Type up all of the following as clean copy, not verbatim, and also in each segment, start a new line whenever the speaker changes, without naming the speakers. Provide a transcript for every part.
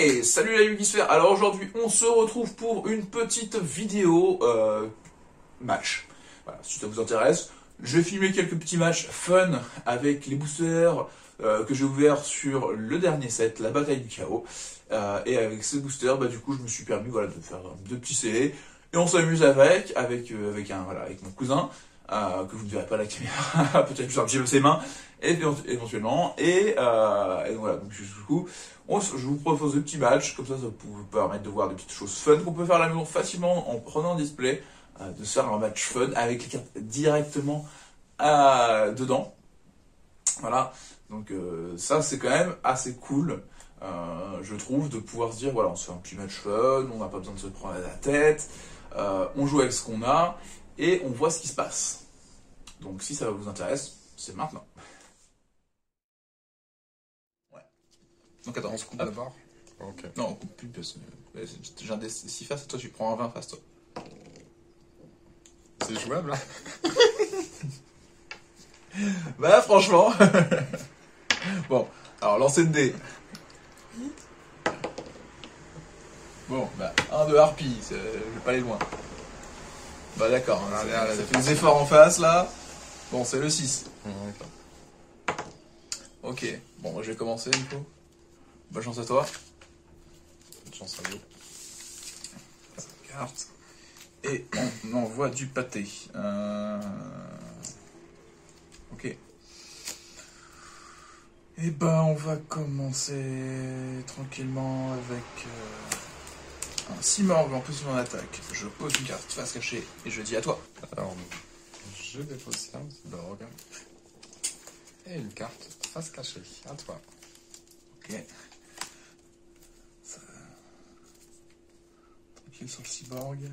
Hey, salut la Yugisphère. Alors aujourd'hui, on se retrouve pour une petite vidéo match. Voilà, si ça vous intéresse, je vais filmer quelques petits matchs fun avec les boosters que j'ai ouverts sur le dernier set, la bataille du chaos. Et avec ces boosters, du coup, je me suis permis de faire deux petits scellés. Et on s'amuse avec mon cousin, que vous ne verrez pas à la caméra, peut-être juste un petit peu ses mains, éventuellement. Et donc voilà, donc du coup, je vous propose des petits matchs, comme ça vous permettre de voir des petites choses fun qu'on peut faire à la maison facilement en prenant un display, de se faire un match fun avec les cartes directement dedans. Voilà, donc ça c'est quand même assez cool. Je trouve, de pouvoir se dire, voilà, on se fait un petit match fun, on n'a pas besoin de se prendre la tête, on joue avec ce qu'on a, et on voit ce qui se passe. Donc si ça vous intéresse, c'est maintenant. Ouais. Donc attends,
On se coupe d'abord. Ok.
Non, on coupe plus, parce que j'ai un déci faire, c'est toi, tu prends un 20 face, toi.
C'est jouable, hein?
Bah franchement. Bon, alors lancer de dés. Bon, 1 de harpie, je vais pas aller loin. Bah d'accord, hein, ça fait des efforts en face là. Bon, c'est le 6. Ok, bon, moi je vais commencer du coup. Bonne chance à toi.
Bonne chance à vous.
Carte. Et on envoie du pâté. Ok. Et on va commencer tranquillement avec un Simorgh en position d'attaque. Je pose une carte face cachée et je dis à toi.
Alors, je dépose un Cyborg. Et une carte face cachée. À toi.
Ok. Ça... Tranquille sur le Cyborg.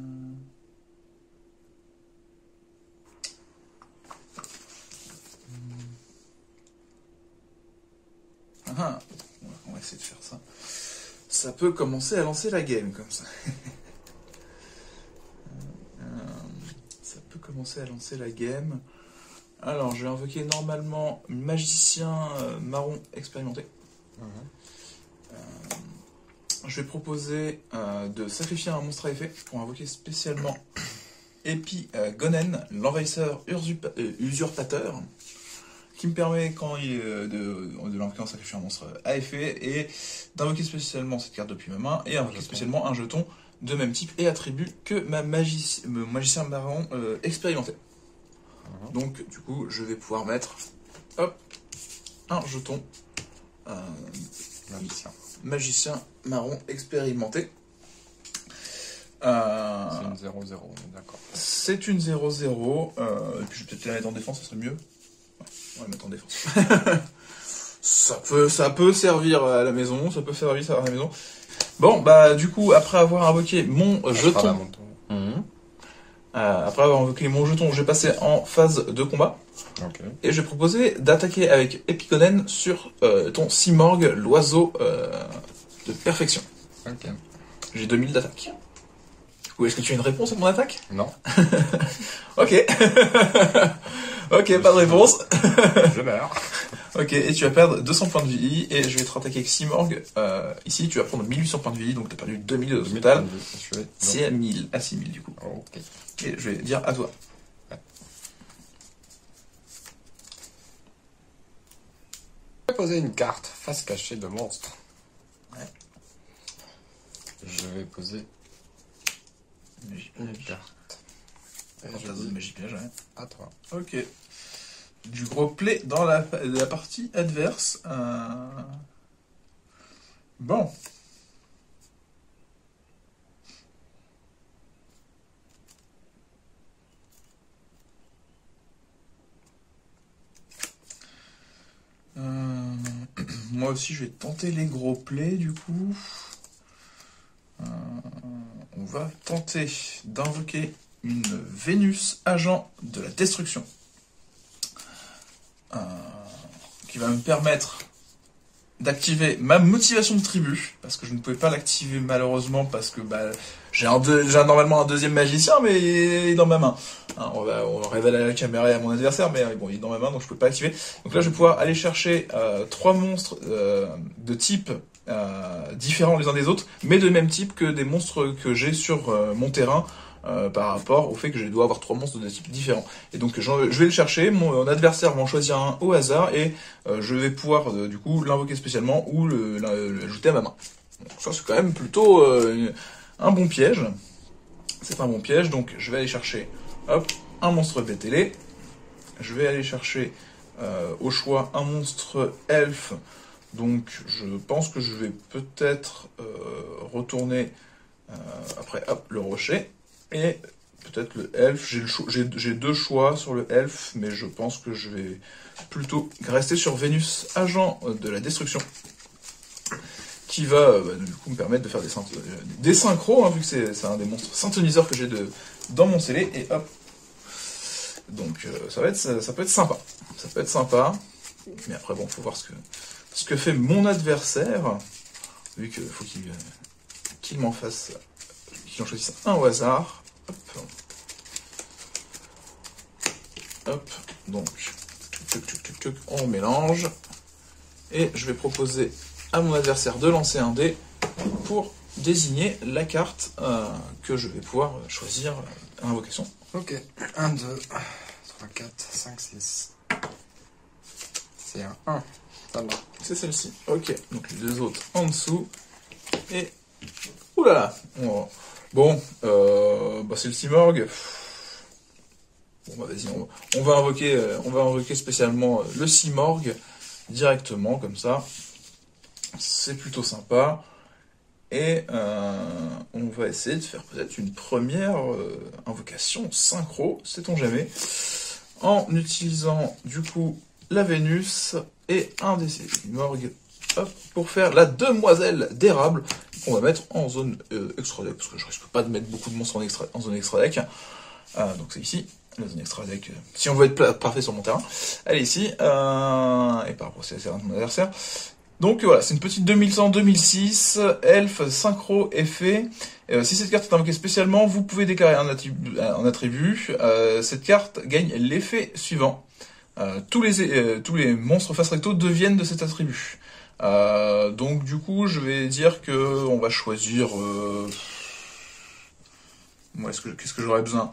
On va essayer de faire ça. Ça peut commencer à lancer la game comme ça. Ça peut commencer à lancer la game. Alors, je vais invoquer normalement magicien marron expérimenté. Je vais proposer de sacrifier un monstre à effet pour invoquer spécialement Epigonen, l'envahisseur usurpateur, qui me permet, quand il de l'invoquer en sacrifiant un monstre à effet, et d'invoquer spécialement cette carte depuis ma main, et invoquer spécialement un jeton de même type et attribut que mon magicien marron expérimenté. Donc, du coup, je vais pouvoir mettre un jeton magicien marron expérimenté.
C'est une 0-0, d'accord.
C'est une 0-0. Et puis, je vais peut-être la mettre en défense, ça serait mieux. On va la mettre en défense. ça peut servir à la maison, ça peut servir à la maison. Bon, du coup, après avoir invoqué mon jeton... après avoir invoqué mon jeton, je vais passer en phase de combat.
Okay.
Et je vais proposer d'attaquer avec Epigonen sur ton Simorgh, l'oiseau de perfection.
Ok.
J'ai 2000 d'attaque. Ou est-ce que tu as une réponse à mon attaque?
Non.
Ok. Ok, pas de réponse.
Je meurs.
Ok, et tu vas perdre 200 points de vie, et je vais te rattaquer avec Simorgh. Ici, tu vas prendre 1800 points de vie, donc tu as perdu 2000 au total. C'est à 1000, à 6000 du coup.
Ok.
Et je vais dire à toi.
Ouais. Je vais poser une carte face cachée de monstre.
Ouais.
Je vais poser une carte. Et je dis
magie piège, ouais.
à toi.
Ok. Du gros play dans la partie adverse. Bon. Moi aussi, je vais tenter les gros plays, du coup. On va tenter d'invoquer une Vénus, agent de la destruction. Qui va me permettre d'activer ma motivation de tribu, parce que je ne pouvais pas l'activer malheureusement, parce que j'ai normalement un deuxième magicien, mais il est dans ma main. On révèle à la caméra et à mon adversaire, mais bon, il est dans ma main, donc je ne peux pas l'activer. Donc là, je vais pouvoir aller chercher 3 monstres de type différents les uns des autres, mais de même type que des monstres que j'ai sur mon terrain, par rapport au fait que je dois avoir 3 monstres de types différents. Et donc je vais le chercher, mon adversaire va en choisir un au hasard, et je vais pouvoir du coup l'invoquer spécialement ou l'ajouter à ma main. Donc ça c'est quand même plutôt un bon piège. C'est un bon piège, donc je vais aller chercher hop, un monstre BTL. Je vais aller chercher au choix un monstre elfe. Donc je pense que je vais peut-être retourner après hop, le rocher. Et peut-être le elfe. J'ai 2 choix sur le elfe, mais je pense que je vais plutôt rester sur Vénus, agent de la destruction, qui va du coup me permettre de faire des synchros, hein, vu que c'est un des monstres synthoniseurs que j'ai dans mon scellé. Et hop. Donc ça peut être sympa. Ça peut être sympa. Mais après bon, faut voir ce que fait mon adversaire, vu qu'il faut qu'il m'en fasse, qu'il en choisisse un au hasard. Hop. Hop. Donc on mélange. Et je vais proposer à mon adversaire de lancer un dé pour désigner la carte que je vais pouvoir choisir à l'invocation.
Ok, 1, 2, 3, 4, 5, 6. C'est un 1.
C'est celle-ci. Ok, donc les 2 autres en dessous. Et... oulala. Bon, c'est le Simorgue. Bon, bah vas-y, on va invoquer spécialement le Simorgue directement, comme ça. C'est plutôt sympa. Et on va essayer de faire peut-être une première invocation synchro, sait-on jamais, en utilisant du coup la Vénus et un des Simorgues, hop, pour faire la demoiselle d'érable qu'on va mettre en zone extra deck, parce que je risque pas de mettre beaucoup de monstres en zone extra deck. Donc c'est ici, la zone extra deck, si on veut être parfait sur mon terrain. Elle est ici, et par rapport à mon adversaire. Donc voilà, c'est une petite 2100-2006, elfe, synchro, effet. Si cette carte est invoquée spécialement, vous pouvez déclarer un attribut. Cette carte gagne l'effet suivant. Tous les monstres face recto deviennent de cet attribut. Donc du coup, je vais dire que on va choisir... qu'est-ce que j'aurais besoin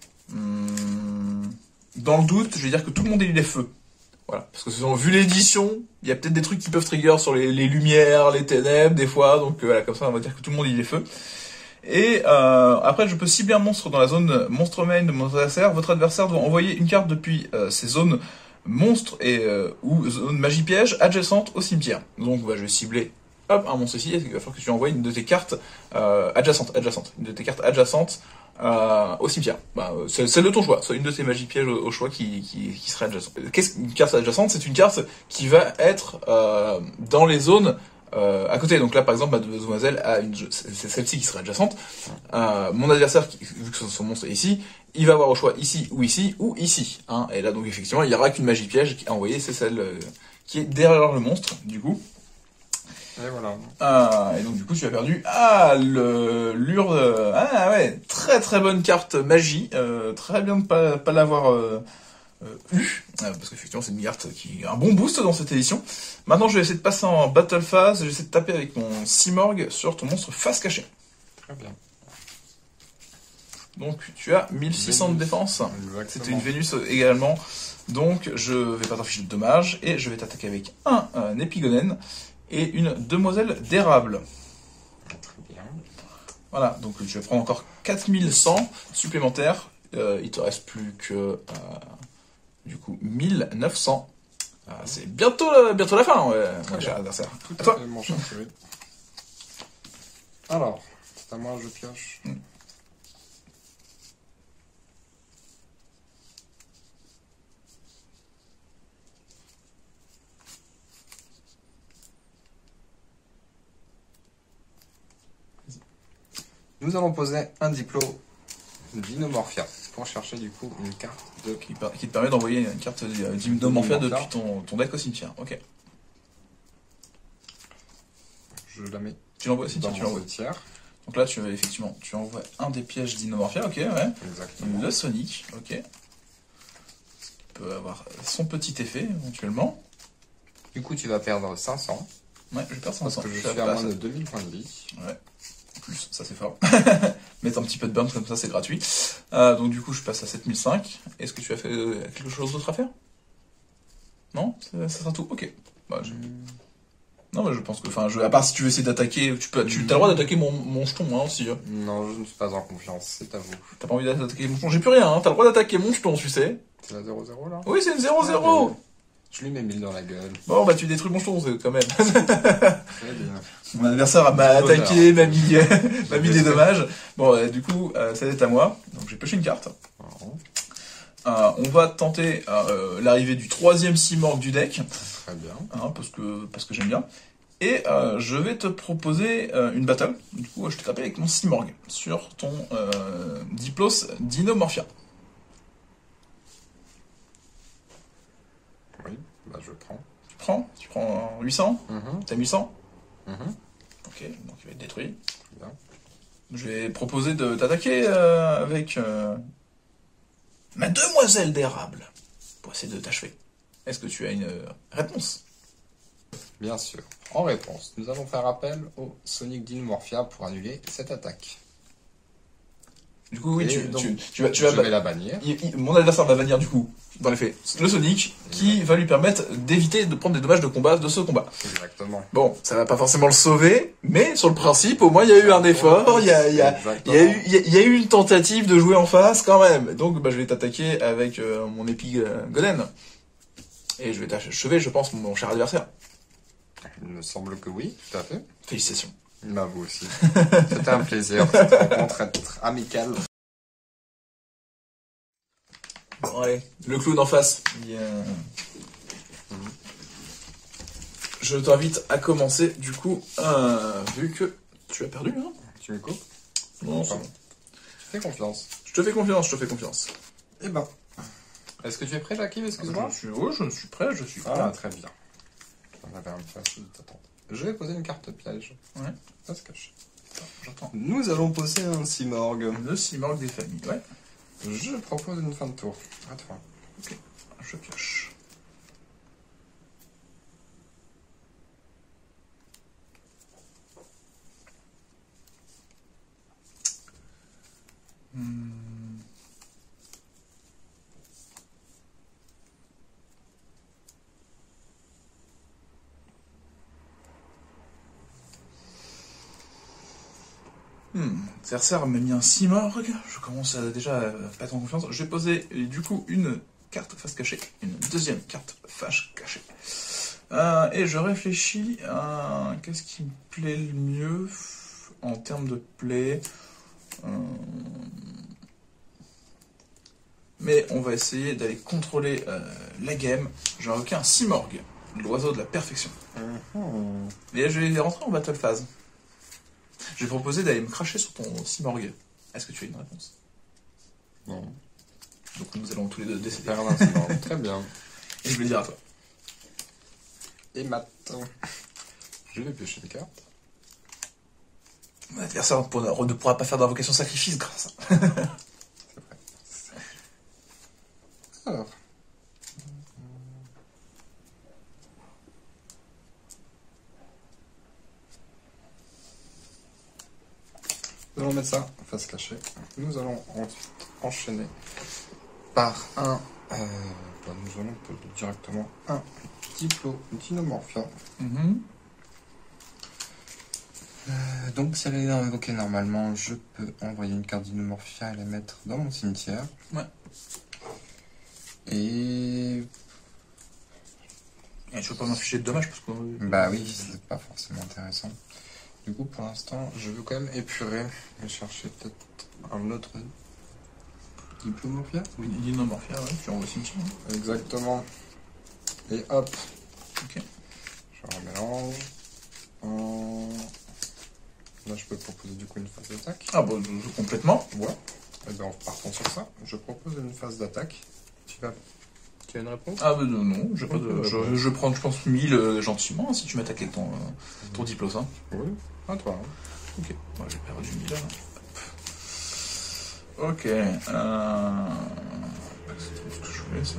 Dans le doute, je vais dire que tout le monde élit les feux. Voilà, parce que vu l'édition, il y a peut-être des trucs qui peuvent trigger sur les lumières, les ténèbres, des fois, donc voilà, comme ça on va dire que tout le monde y les feux. Et après, je peux cibler un monstre dans la zone monstre main de mon adversaire. Votre adversaire doit envoyer une carte depuis ces zones monstres ou zones magie piège adjacentes au cimetière. Donc je vais cibler hop, un monstre ici, il va falloir que tu envoies une de tes cartes adjacentes, une de tes cartes adjacentes au cimetière. Celle de ton choix, soit une de tes magies pièges au choix qui serait adjacente. Qu'est-ce qu'une carte adjacente? C'est une carte qui va être dans les zones à côté. Donc là, par exemple, ma demoiselle c'est celle-ci qui serait adjacente. Mon adversaire, vu que son monstre est ici, il va avoir au choix ici ou ici ou ici. Hein. Et là, donc effectivement, il n'y aura qu'une magie piège à envoyer, c'est celle qui est derrière le monstre, du coup.
Et voilà.
Et donc du coup tu as perdu l'Urde. Ah ouais, très très bonne carte magie. Très bien de pas l'avoir eu. Parce qu'effectivement c'est une carte qui a un bon boost dans cette édition. Maintenant je vais essayer de passer en battle phase. Je vais essayer de taper avec mon Simorgue sur ton monstre face cachée.
Très bien.
Donc tu as 1600 de défense. C'était une Vénus également. Donc je vais pas t'afficher de dommages. Et je vais t'attaquer avec un Épigonène et une demoiselle d'érable.
Très bien.
Voilà, donc tu vas prendre encore 4100 supplémentaires. Il te reste plus que du coup 1900. C'est bientôt la fin, mon cher adversaire.
Tout à fait, mon cher chéri. Alors, c'est à moi, je pioche. Nous allons poser un diplôme d'Inomorphia pour chercher du coup une carte
qui te permet d'envoyer une carte d'Inomorphia depuis ton deck au cimetière. Ok.
Je la mets.
Tu l'envoies aussi,
tu l'envoies tiers.
Donc là, tu envoies un des pièges d'Inomorphia, ok, ouais.
Exactement.
Le Sonic, ok. Qui peut avoir son petit effet éventuellement.
Du coup, tu vas perdre 500.
Ouais, je vais perdre
Parce
500.
que je
suis
suis à moins de 2000 points de vie.
Ouais, plus, ça c'est fort. Mettre un petit peu de burn comme ça, c'est gratuit. Donc du coup, je passe à 7005. Est-ce que tu as fait quelque chose d'autre à faire? Non, ça sera tout. Ok. Bah, non, mais je pense que, enfin, à part si tu veux essayer d'attaquer, tu as le droit d'attaquer mon jeton, hein, aussi. Hein.
Non, je ne suis pas en confiance, c'est à vous.
T'as pas envie d'attaquer mon jeton? J'ai plus rien, hein. T'as le droit d'attaquer mon jeton, tu sais.
C'est la 0-0 là?
Oui, c'est une 0-0.
Je lui mets 1000 dans la gueule.
Bon, bah tu détruis mon jeton, c'est quand même.
Très bien.
Mon adversaire m'a attaqué, m'a mis des dommages. Bon, du coup, ça va être à moi. Donc j'ai pioché une carte. On va tenter l'arrivée du 3e Simorgh du deck.
Très bien.
Hein, parce que j'aime bien. Et je vais te proposer une battle. Du coup, je te tape avec mon Simorgh sur ton Diplos Dinomorphia.
Oui, bah je prends.
Tu prends 800. T'as 800.
Mhm.
Ok, donc il va être détruit.
Très bien.
Je vais proposer de t'attaquer avec ma demoiselle d'érable pour essayer de t'achever. Est-ce que tu as une réponse?
Bien sûr. En réponse, nous allons faire appel au Sonic Dinomorphia pour annuler cette attaque.
Du coup, oui,
Et donc,
tu vas
je vais la bannir.
mon adversaire va bannir du coup, dans les faits, le Sonic, qui va lui permettre d'éviter de prendre des dommages de combat de ce combat.
Exactement.
Bon, ça va pas forcément le sauver, mais sur le principe, au moins il y a eu un effort, il y a eu une tentative de jouer en face quand même. Donc, bah, je vais t'attaquer avec mon épée Goden. Et je vais t'achever, je pense, mon cher adversaire.
Il me semble que oui, tout à fait.
Félicitations.
Bah vous aussi. C'était un plaisir, cette rencontre être amicale.
Bon, allez, le clown en face. Je t'invite à commencer, du coup, vu que tu as perdu, hein.
Tu me coupes?
Non, c'est bon.
Fais confiance.
Je te fais confiance.
Eh ben. Est-ce que tu es prêt, Jackie? Excuse-moi.
Je suis prêt.
Ah, très bien. On avait un facile d'attente. Je vais poser une carte piège.
Ouais.
Ça se cache.
J'entends.
Nous allons poser un Simorgh.
Le Simorgh des familles, ouais.
Je propose une fin de tour. À toi.
Ok, je pioche. Adversaire m'a mis un Simorgh. Je commence déjà à pas être en confiance. Je vais poser du coup une carte face cachée, une deuxième carte face cachée. Et je réfléchis à qu'est-ce qui me plaît le mieux en termes de play. Mais on va essayer d'aller contrôler la game. J'ai invoqué un Simorgh, l'oiseau de la perfection. Et je vais rentrer en battle phase. Je vais proposer d'aller me cracher sur ton Simorgh. Est-ce que tu as une réponse?
Non.
Donc nous allons tous les deux décider.
Faire un Simorgh. Très bien.
Et je vais le dire à toi.
Et maintenant, je vais piocher une carte.
Mon adversaire ne pourra pas faire d'invocation sacrifice grâce à ça.
C'est vrai. Alors. Nous allons mettre ça en face cachée. Nous allons ensuite enchaîner par un... nous allons poser directement un Diplo Dinomorphia. Donc si elle est invoquée normalement, je peux envoyer une carte Dinomorphia et la mettre dans mon cimetière.
Ouais.
Et...
Et je peux pas m'afficher de dommages parce que...
Bah oui, c'est pas forcément intéressant. Du coup, pour l'instant, je veux quand même épurer et chercher peut-être un autre Diplomorphia.
Oui, Dinomorphia, ouais, tu envoies cimetière.
Exactement. Et hop.
Ok.
Je remélange. Là, je peux proposer du coup une phase d'attaque.
Ah bon, complètement.
Ouais. Et bien, en partant sur ça, je propose une phase d'attaque. Tu as une réponse?
Ah bah non, je prends, je pense, 1000 gentiment hein, si tu m'attaques avec ton Diplos. Hein.
Oui, à toi. Hein.
Ok, moi j'ai perdu 1000 là. Ok, c'est tout ce que je voulais ça.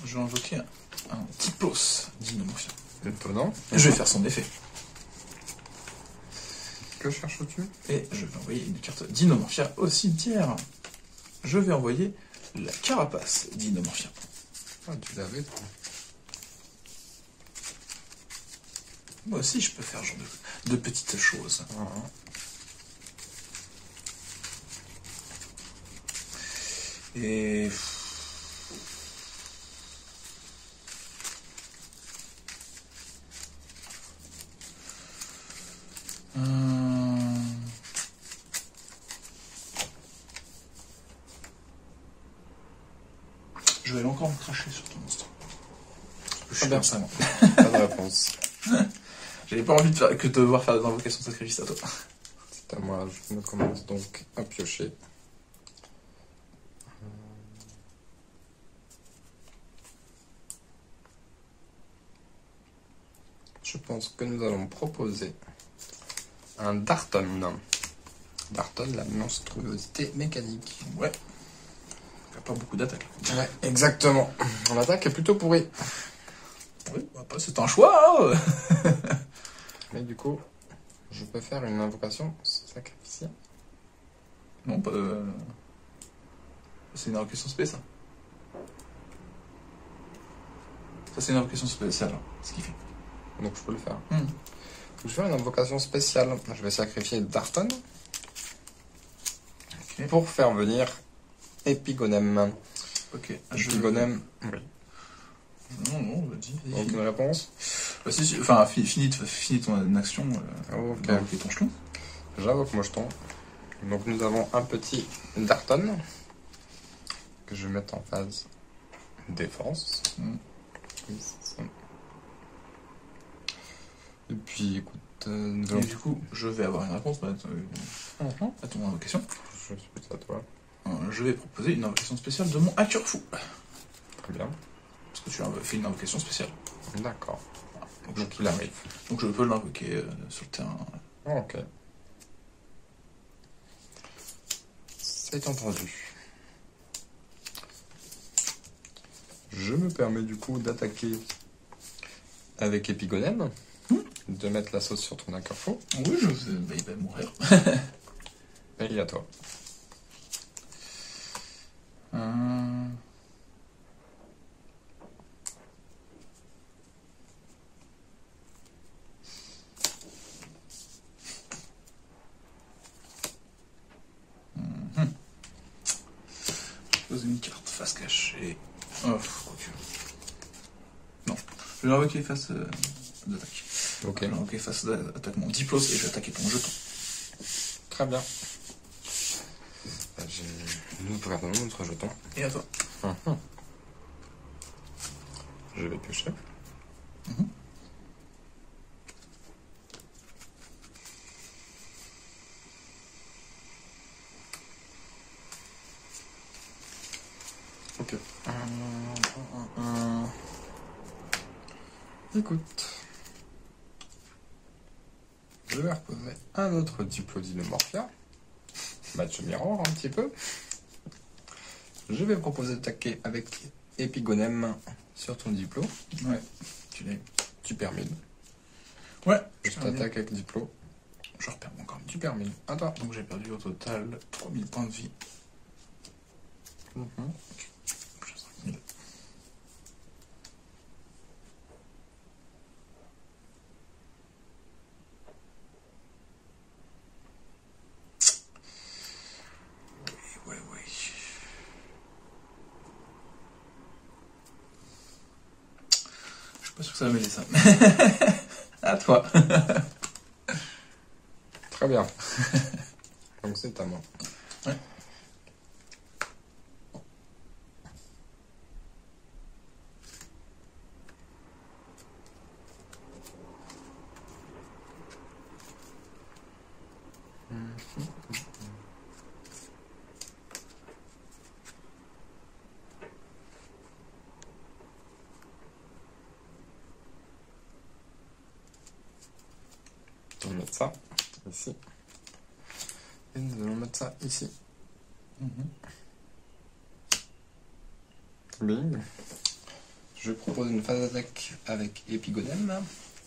je vais invoquer un Typlos d'Inomorphia.
Étonnant.
Je vais faire son effet.
Que cherches-tu?
Et je vais envoyer une carte d'Inomorphia au cimetière. Je vais envoyer la carapace d'Inomorphia.
Ah, tu l'avais, toi.
Moi aussi, je peux faire ce genre de petites choses. Et... Je vais aller encore me cracher sur ton monstre. Je suis bien ça, moi.
Pas de réponse.
J'avais pas envie de devoir faire des invocations de sacrifice à toi.
C'est à moi, je me commence donc à piocher. Je pense que nous allons proposer un Darton. Darton, la monstruosité mécanique.
Ouais. Il n'y a pas beaucoup d'attaques.
Ouais, exactement. Mon attaque est plutôt pourrie.
Oui, bah, c'est un choix. Hein.
Mais du coup, je peux faire une invocation sacrificielle.
Non, pas. C'est une invocation spéciale. Ça, c'est une invocation spéciale, hein, ce qu'il fait.
Donc je peux le faire. Je vais faire une invocation spéciale. Je vais sacrifier Darton.
Okay.
Pour faire venir Epigonem.
Ok.
Epigonem. Oui.
Non, vas-y.
Aucune réponse.
Bah, enfin, finis ton action.
Ok.
Ton jeton.
J'invoque mon jeton. Donc nous avons un petit Darton que je vais mettre en phase défense. Et puis écoute,
et du coup, je vais avoir une réponse à ton invocation.
Je suis à toi.
Je vais proposer une invocation spéciale de mon hacker fou.
Très bien.
Parce que tu as fait une invocation spéciale.
D'accord.
Donc il arrive. Donc je peux l'invoquer sur le terrain.
Ok. C'est entendu. Je me permets du coup d'attaquer avec Epigonem. De mettre la sauce sur ton accorfo.
Oui, bah, il va mourir.
Et il est à toi.
Je pose une carte face cachée. Oh, quoique. Non. Je vais l'invoquer face d'attaque.
Ok.
Je vais l'invoquer face d'attaque mon Diplos et je vais attaquer ton jeton.
Très bien. Nous prenons notre jeton.
Et à toi.
Je vais piocher. Ok. Écoute. Je vais reposer un autre Diplodine-Morphia. Match mirror un petit peu. Je vais proposer d'attaquer avec Epigonem sur ton Diplo.
Ouais. Tu l'as.
Tu permines.
Ouais.
Je t'attaque avec Diplo.
Je repère mon corps.
Tu permines. À toi.
Donc j'ai perdu au total 3000 points de vie. Plus 5000. Oui. Je suis pas sûr que ça va m'aider ça. À toi.
Très bien. Donc c'est à moi.
Ouais.
On va mettre ça ici. Et nous allons mettre ça ici. Bing. Je propose une phase d'attaque avec Épigonème.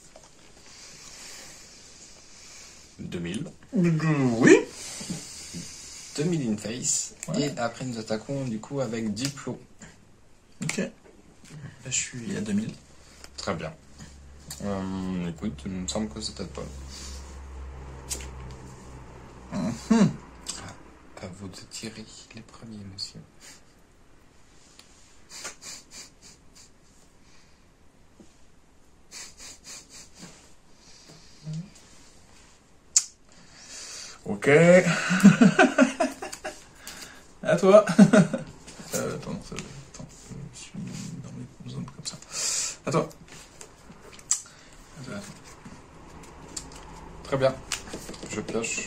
2000.
Oui.
2000 in face.
Ouais.
Et après, nous attaquons du coup avec Diplo.
Ok. Là, je suis à 2000.
Très bien. Écoute, il me semble que c'est à toi. À vous de tirer les premiers, monsieur.
Ok. À toi. Attends, je suis dans mes zones comme ça. À toi.
Très bien. Je pioche.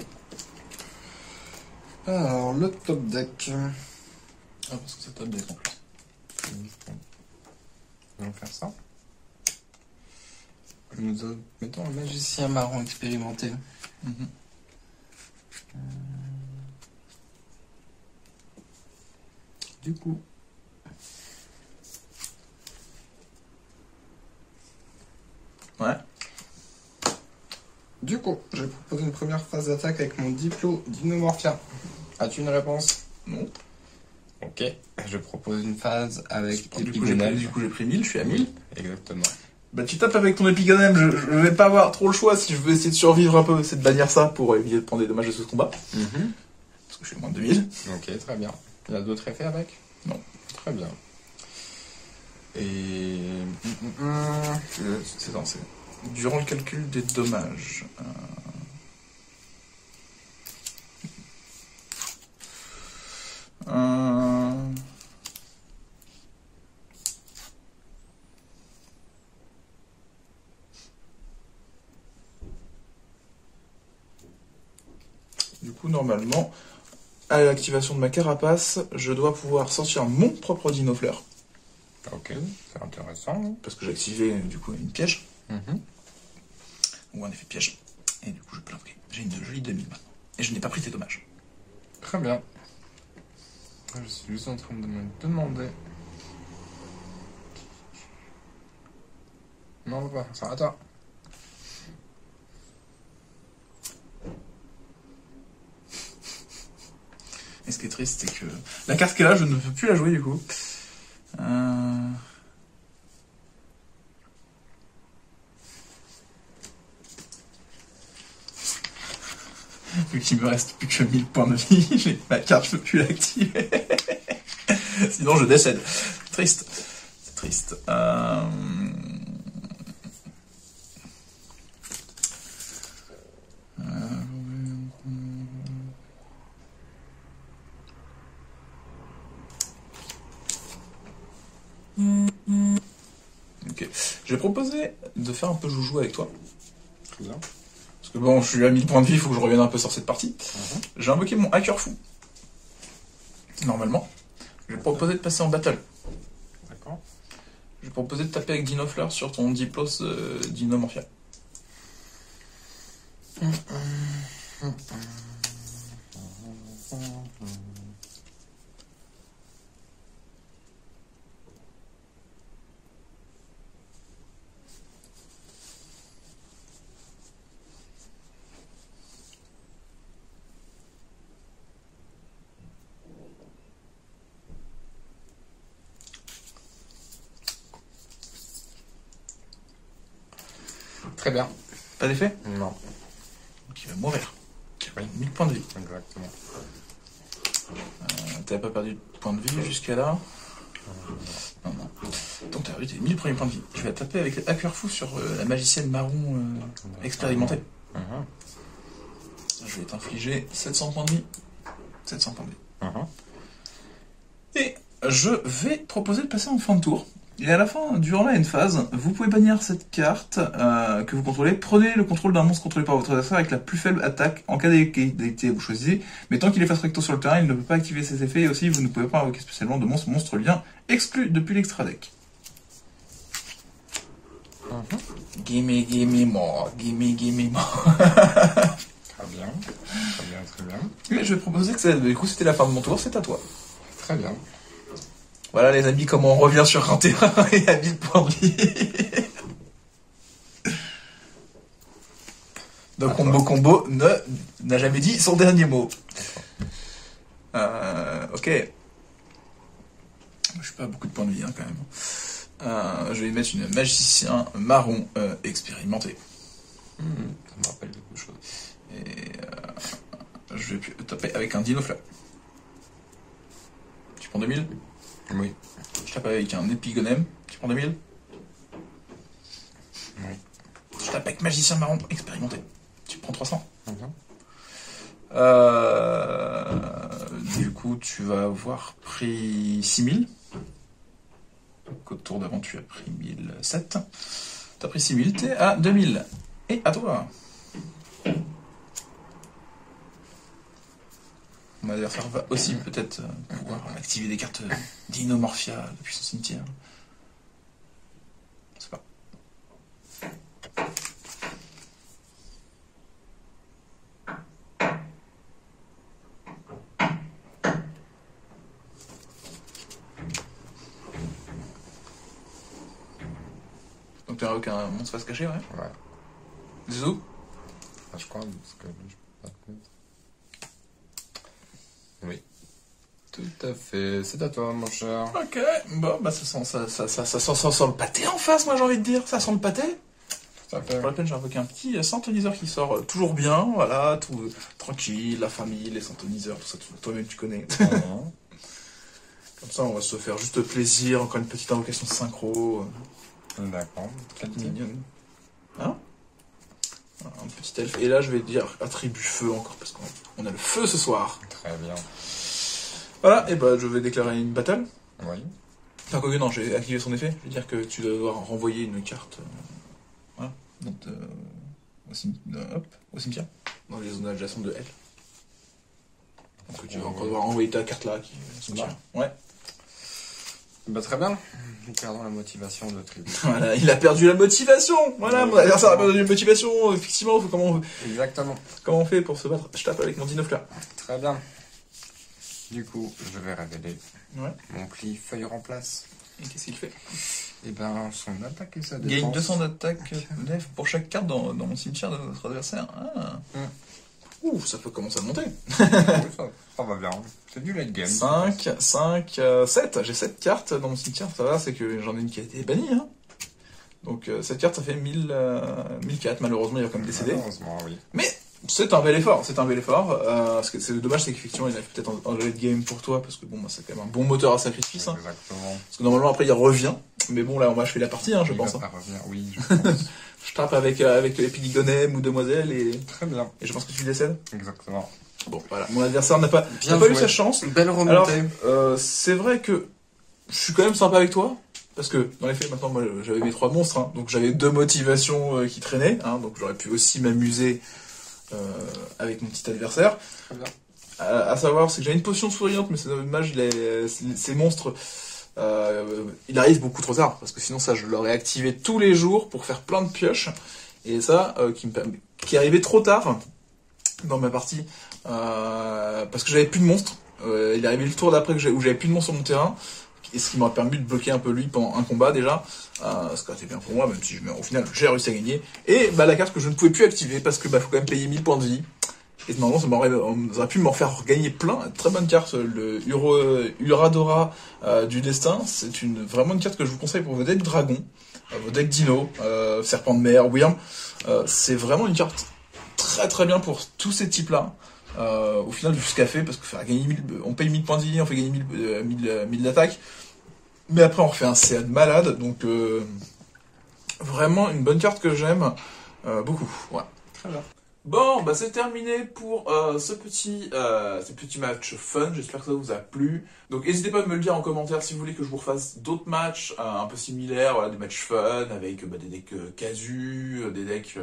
Alors, le top deck.
Ah, parce que c'est top deck en plus.
Nous allons faire ça. Nous mettons un magicien marron expérimenté. Du coup.
Ouais.
Du coup, je vais proposer une première phase d'attaque avec mon Diplo Dinomorphia. As-tu une réponse?
Non.
Ok. Je propose une phase avec
Du coup, j'ai pris 1000, je suis à 1000.
Exactement.
Bah, tu tapes avec ton épigonème, je vais pas avoir trop le choix si je veux essayer de survivre un peu, c'est de bannir ça pour éviter de prendre des dommages de ce combat. Parce que je suis à moins de 2000.
Ok, très bien. Il y a d'autres effets avec?
Non.
Très bien. Et...
C'est durant le calcul des dommages. Du coup, normalement, à l'activation de ma carapace, je dois pouvoir sortir mon propre dinofleur.
Ok, c'est intéressant.
Parce que j'ai activé, du coup, une piège. Ou un effet piège. Et du coup, je peux l'invoquer. J'ai une jolie 2000 maintenant. Et je n'ai pas pris tes dommages.
Très bien. Je suis juste en train de me demander... Non, on va pas faire ça. Attends.
Et ce qui est triste, c'est que la carte qui est là, je ne peux plus la jouer du coup. Vu qu'il me reste plus que 1000 points de vie, j'ai ma carte, je peux plus l'activer. Sinon, je décède. Triste. C'est triste. Ok. Je vais proposer de faire un peu joujou avec toi.
Très bien.
Parce que bon, je suis à 1000 points de vie, il faut que je revienne un peu sur cette partie. J'ai invoqué mon hacker fou. Normalement. Je vais proposer de passer en battle.
D'accord.
Je vais proposer de taper avec Dinofleur sur ton Diplos Dinomorphia.
Très bien.
Pas d'effet?
Non.
Donc il va mourir.
Oui.
1000 points de vie.
Exactement.
T'avais pas perdu de points de vie jusqu'à là? Non, non. Donc t'as perdu tes 1000 premiers points de vie. Je vais taper avec le hacker fou sur la magicienne marron expérimentée. Je vais t'infliger 700 points de vie. 700 points de vie. Et je vais proposer de passer en fin de tour. Et à la fin, durant la end phase, vous pouvez bannir cette carte que vous contrôlez. Prenez le contrôle d'un monstre contrôlé par votre adversaire avec la plus faible attaque. En cas d'égalité, vous choisissez. Mais tant qu'il est face recto sur le terrain, il ne peut pas activer ses effets. Et aussi, vous ne pouvez pas invoquer spécialement de monstre lien exclu depuis l'extra deck. Gimme more. Gimme more.
Très bien. Très bien, très bien.
Mais je vais proposer que du coup, c'était la fin de mon tour. C'est à toi.
Très bien.
Voilà les amis, comment on revient sur 31 et à 1000 points de vie. Donc combo n'a jamais dit son dernier mot. Ok. Je suis pas à beaucoup de points de vie quand même. Je vais mettre une magicien marron expérimenté.
Ça me rappelle quelque chose.
Et je vais taper avec un dinofla. Tu prends 2000 ?
Oui.
Je tape avec un épigonème. Tu prends 2000 ?
Oui.
Je tape avec magicien marron expérimenté. Tu prends 300 ? Du coup, tu vas avoir pris 6000. Donc, au tour d'avant, tu as pris 1007. Tu as pris 6000, t'es à 2000. Et à toi. Mon adversaire va aussi peut-être pouvoir activer des cartes d'Inomorphia depuis son cimetière. Je sais pas. Donc tu n'as aucun monstre à se cacher, ouais.
Ouais.
Zizou.
Je crois, parce que je peux pas te mettre. Oui. Tout à fait. C'est à toi, mon cher.
Ok. Bon, bah ça sent le pâté en face, moi j'ai envie de dire. Ça sent le pâté.
Tout à fait.
Pour la peine, j'ai invoqué un petit centoniseur qui sort toujours bien, voilà, tout tranquille, la famille, les centoniseurs, tout ça, toi-même tu connais. Comme ça, on va se faire juste plaisir, encore une petite invocation synchro.
D'accord.
Quelle mignonne. Hein? Voilà, un petit elfe. Et là, je vais dire attribut feu encore, parce qu'on a le feu ce soir.
Très bien.
Voilà, et bah je vais déclarer une battle.
Oui.
Enfin, quoi que non, j'ai activé son effet. Je veux dire que tu dois devoir renvoyer une carte. Voilà. Donc, au cimetière. Dans les zones adjacentes de L. Donc tu vas encore devoir envoyer ta carte là qui est au cimetière. Ouais.
Bah, très bien. Nous perdons la motivation de tribu.
Voilà, il a perdu la motivation. Voilà, mon adversaire a perdu la motivation. Effectivement,
Exactement.
comment on fait pour se battre? Je tape avec mon dinofla.
Très bien. Du coup, je vais révéler
Ouais.
mon pli feuille remplace.
Et qu'est-ce qu'il fait?
Et ben, son attaque et sa défense.
Gagne 200 d'attaque pour chaque carte dans mon cimetière de notre adversaire. Ah. Ouh, ça peut commencer à monter.
Ça va bien. C'est du late game.
5, 7. J'ai 7 cartes dans mon cimetière. Ça va, c'est que j'en ai une qui a été bannie. Hein. Donc, cette carte, ça fait 1004. Malheureusement, il va quand même décéder.
Malheureusement, oui.
Mais c'est un bel effort. Ce que c'est dommage, c'est qu'effectivement, il arrive peut-être en late game pour toi. Parce que bon, bah, c'est quand même un bon moteur à sacrifice. Hein.
Exactement.
Parce que normalement, après, il revient. Mais bon, là, on va achever la partie, hein, je pense.
Il va pas revenir, oui, je pense.
Je tape avec Epigonème ou Demoiselle et
Très bien.
je pense que tu décèdes.
Exactement.
Bon, voilà. Mon adversaire n'a pas eu sa chance.
Belle remontée.
Alors, c'est vrai que je suis quand même sympa avec toi. Parce que, dans les faits, maintenant, moi, j'avais mes 3 monstres. Hein, donc, j'avais 2 motivations qui traînaient. Hein, donc, j'aurais pu aussi m'amuser avec mon petit adversaire.
Très bien.
À savoir, c'est que j'ai une potion souriante, mais c'est dommage, ces monstres... il arrive beaucoup trop tard, parce que sinon ça je l'aurais activé tous les jours pour faire plein de pioches, et ça qui est arrivé trop tard dans ma partie, parce que j'avais plus de monstres. Il est arrivé le tour d'après où j'avais plus de monstres sur mon terrain, et ce qui m'a permis de bloquer un peu lui pendant un combat déjà, ce qui a été bien pour moi, même si au final j'ai réussi à gagner, et bah la carte que je ne pouvais plus activer, parce que bah faut quand même payer 1000 points de vie. Et normalement, on aurait pu m'en faire gagner plein. Très bonne carte, le Uradora du Destin. C'est vraiment une carte que je vous conseille pour vos decks Dragon, vos decks Dino, Serpent de Mer, Wyrm. C'est vraiment une carte très très bien pour tous ces types-là. Au final, vu ce qu'a fait, parce que faire gagner on paye 1000 points de vie, on fait gagner 1000 d'attaque. Mais après, on refait un CA de malade. Donc, vraiment une bonne carte que j'aime beaucoup. Ouais. Très bien. Bon, bah c'est terminé pour ce petit match fun. J'espère que ça vous a plu. Donc n'hésitez pas à me le dire en commentaire si vous voulez que je vous refasse d'autres matchs un peu similaires, voilà, des matchs fun avec des decks casu, des decks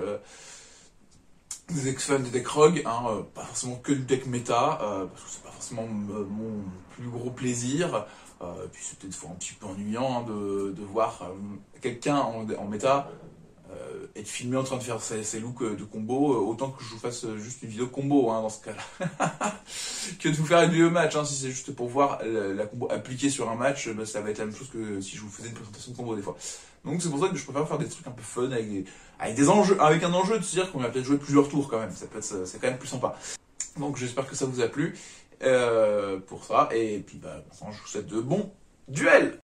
fun, des decks rogue, hein, pas forcément que du deck méta, parce que c'est pas forcément mon plus gros plaisir. Et puis c'est peut-être des fois un petit peu ennuyant hein, de voir quelqu'un en méta être filmé en train de faire ces looks de combo, autant que je vous fasse juste une vidéo combo hein, dans ce cas-là. Que de vous faire une vidéo match, hein, si c'est juste pour voir la combo appliquée sur un match, bah, ça va être la même chose que si je vous faisais une présentation de combo des fois. Donc c'est pour ça que je préfère faire des trucs un peu fun avec des enjeux, avec un enjeu de se dire qu'on va peut-être jouer plusieurs tours quand même, c'est quand même plus sympa. Donc j'espère que ça vous a plu pour ça, et puis bah, je vous souhaite de bons duels.